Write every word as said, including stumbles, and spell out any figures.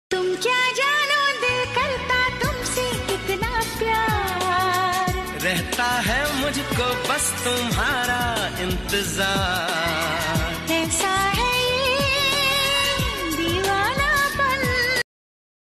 तुम क्या जानो दिल करता तुमसे कितना प्यार, रहता है मुझको बस तुम्हारा इंतजार।